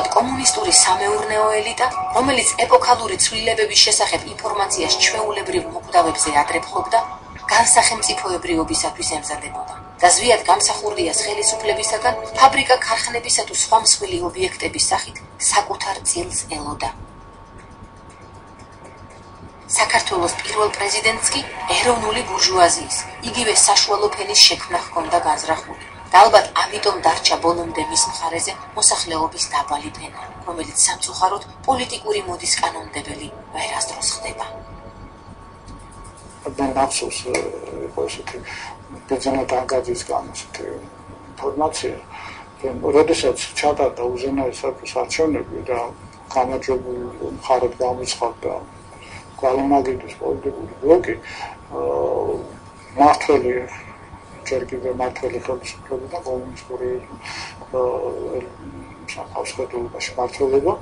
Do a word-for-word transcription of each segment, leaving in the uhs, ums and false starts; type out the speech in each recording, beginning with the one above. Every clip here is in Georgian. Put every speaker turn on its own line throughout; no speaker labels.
უბრალოდ კომუნისტური სამეურნეო ელიტა, რომელიც ეპოქალური ცვლილებების შესახებ ინფორმაციას ჩვეულებრივ მოკვდავებზე ადრეფლობდა, განსახელმწიფოებრიობისათვის ემზადებოდა და ზვიად გამსახურდიას ხელისუფლებისაგან ფაბრიკა ქარხნებისა თუ სხვა მსხვილი ობიექტების სახით საკუთარ წილს ელოდა. საქართველოს პირველ პრეზიდენტს კი ეროვნული ბურჟუაზიის, იგივე საშუალო ფენის შექმნა ჰქონდა განზრახული. და ალბათ ამიტომ დარჩა ბოლომდე მის მხარეზე მოსახლეობის დაბალი ფენა, რომელიც სამწუხაროდ პოლიტიკური მოდის კანონმდებელი ვერასდროს ხდება.
Dan absolut იყო ესეთი ბეძანა დანგაძის გამოსეთი ინფორმაცია, რომ როდესაც ჩატარდა უზენაეს საქმის არჩევნები და გამარჯვებული მხარად გამოცხადდა გვალომაგიდის პოლიტიკური ბლოკი, მართველი ჯერ კიდევ მართველი ხელისუფლება და კომუნისტური სახელმწიფოებაში მმართველობა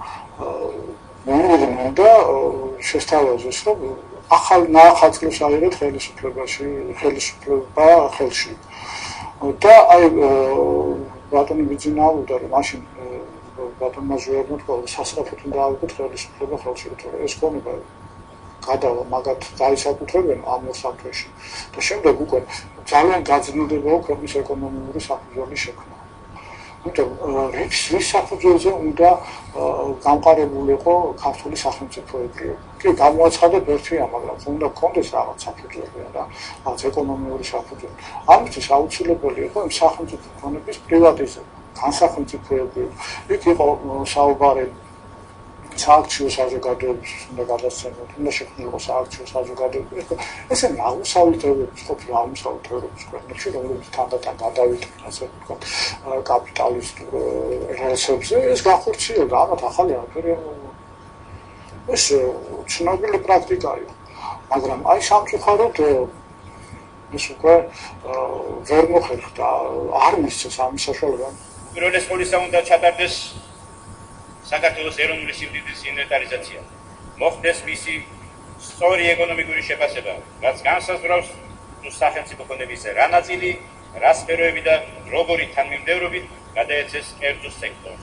მოუწოდა შესთავაზეს, რომ ახალ ნახალწლებს აიღეთ ხელისუფლებაში, ხელისუფლება ხელში. და აი ბატონი ბიძინაუდა, რომ მაშინ ბატონმა ჟუერმა თქვა, სასწრაფოდ უნდა ავიღოთ ხელისუფლება ხელში, თორე ეს ქონება გადავა მაგათ დაისაკუთრებენ ამ მოსახლეში. და შემდეგ უკვე ძალიან გაძლიერდება ქვეყნის ეკონომიკური საფუძვლის შექმნა. ამიტომ რის საფუძველზე უნდა გამყარებულიყო ქართული სახელმწიფოებრიობა. კი, გამოაცხადეთ ერთია, მაგრამ უნდა გქონდეს რაღაც საფუძველი და რაღაც ეკონომიური საფუძველი. ამისთვის აუცილებელი იყო იმ სახელმწიფო ფონდების პრივატიზება, განსახელმწიფოებრიობა. იქ იყო საუბარი სააქციო საზოგადოების უნდა გადასცემოთ, უნდა შექმნილიყო სააქციო საზოგადოების. ესენი აღმოსავლეთევროპის ყოფილი აღმოსავლეთევროპის ქვეყნებში, რომლებიც თანდათან გადავიდნენ, ასე ვთქვათ, კაპიტალისტურ რელსებზე, ეს განხორციელდა, ამათ ახალი არაფერი. ეს ცნობილი პრაქტიკა იყო, მაგრამ აი სამწუხაროდ ეს უკვე ვერ მოხერხდა, არ მისცეს ამის საშუალება.
უპირველეს ყოვლისა უნდა ჩატარდეს საქართველოს ეროვნული სიმდიდრის ინვენტარიზაცია. მოხდეს მისი სწორი ეკონომიკური შეფასება, რაც განსაზღვრავს თუ სახელმწიფო ფონდების რა ნაწილი, რა სფეროები და როგორი თანმიმდევრობით გადაეცეს კერძო სექტორს.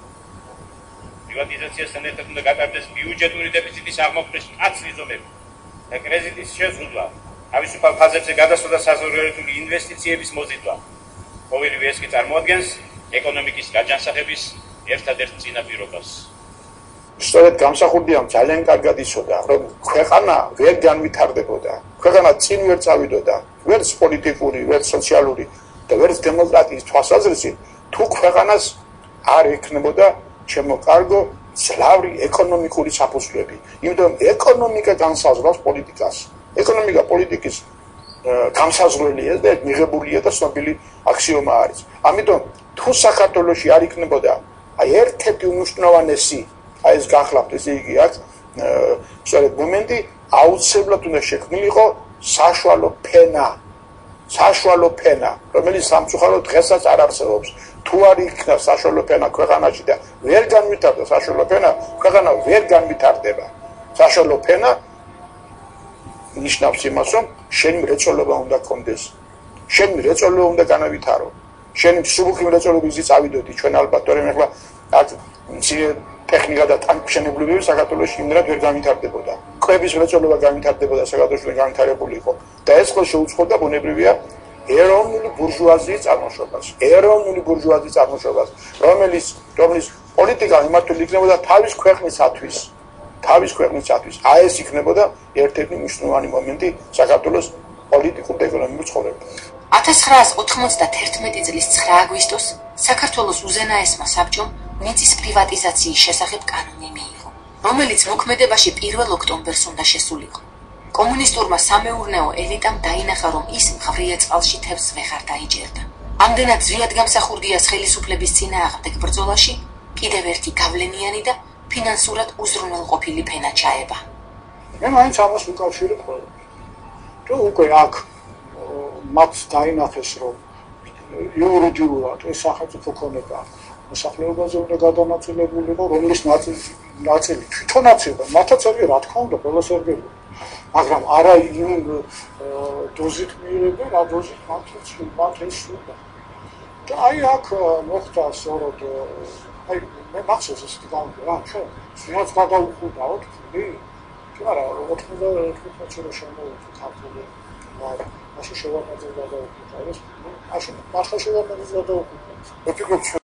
პრივატიზაციასთან ერთად უნდა გატარდეს ბიუჯეტური დეფიციტის აღმოფხვრის მკაცრი ზომები და კრედიტის შეზღუდვა, თავისუფალ ფაზებზე გადასვლა და საზოგადოებრივი ინვესტიციების მოზიდვა. ყოველივე ეს კი წარმოადგენს ეკონომიკის გაჯანსაღების ერთადერთ წინაპირობას.
სწორედ გამსახურდიამ ძალიან კარგად იცოდა, რომ ქვეყანა ვერ განვითარდებოდა, ქვეყანა წინ ვერ წავიდოდა, ვერც პოლიტიკური, ვერც სოციალური და ვერც დემოკრატიის თვალსაზრისით, თუ ქვეყანას არ ექნებოდა შემოკარგო ძლავრი ეკონომიკური საფუძვლები. იმიტომ ეკონომიკა განსაზღვრავს პოლიტიკას. ეკონომიკა პოლიტიკის განსაზღვრელია და მიღებულია და ცნობილი აქსიომა არის. ამიტომ თუ საქართველოში არ იქნებოდა აი ერთ-ერთი უმნიშვნელოვანესი აი ეს გახლავთ, ესე იგი აქ სწორედ მომენტი აუცილებლად უნდა შექმნილიყო საშუალო ფენა. საშუალო ფენა, რომელიც სამწუხაროდ დღესაც არ არსებობს. თუ არ იქნა საშუალო ფენა ქვეყანაში და ვერ განვითარდა საშუალო ფენა, ქვეყანა ვერ განვითარდება. საშუალო ფენა ნიშნავს იმას, რომ შენი მრეწველობა უნდა გქონდეს. შენი მრეწველობა უნდა განავითარო. შენი მსუბუქი მრეწველობის წავიდოდი ჩვენ ალბათ, თორემ ახლა აქ მცირე ტექნიკა და ტანკმშენებლობები საქართველოში იმდენად ვერ განვითარდებოდა. კვების მრეწველობა განვითარდებოდა, საქართველოში განვითარებული იყო და ეს ხო შეუწყობდა ბუნებრივია ეროვნული ბურჟუაზიის წარმოშობას. ეროვნული ბურჟუაზიის წარმოშობას, რომელიც რომლის პოლიტიკა მიმართული იქნებოდა თავის ქვეყნისათვის. თავის ქვეყნისათვის. აი ეს იქნებოდა ერთ-ერთი მნიშვნელოვანი მომენტი საქართველოს პოლიტიკურ და ეკონომიკურ ცხოვრებაში.
ათას ცხრაას ოთხმოცდათერთმეტი წლის ცხრა აგვისტოს საქართველოს უზენაესმა საბჭომ მიწის პრივატიზაციის შესახებ კანონი მიიღო, რომელიც მოქმედებაში პირველ ოქტომბერს უნდა შესულიყო. კომუნისტურმა სამეურნეო ელიტამ დაინახა, რომ ის მღვრიე წყალში თევზს ვეღარ დაიჭერდა. ამდენად ზვიად გამსახურდიას ხელისუფლების წინააღმდეგ ბრძოლაში კიდევ ერთი გავლენიანი და ფინანსურად უზრუნველყოფილი ფენა ჩაება.
მე მაინც ამას ვიკავშირებ ყველაფერს. თუ უკვე აქ მათ დაინახეს, რომ იურიდიულად ეს სახელმწიფო ქონება მოსახლეობაზე უნდა გადანაწილებულიყო, რომლის ნაწილი თვითონაც იყო, მათაც ერგე რა თქმა უნდა, ყველას ერგებოდა. მაგრამ არა იმ დოზით მიიღებენ, რა დოზით მათ ეს სრულდა. და აი აქ მოხდა სწორედ აი მე მახსოვს ეს გამიგე რა ჩვენ ვიღაც გადაუხურდაოთ ფული კი არა ოთხმოცდაოთხ წელი შემოვიდა ქართული მაშინ შევაფაძე გადაუხურდა ეს მაშინ მართლა შევაფაძე გადაუხურდა მე ვფიქრობ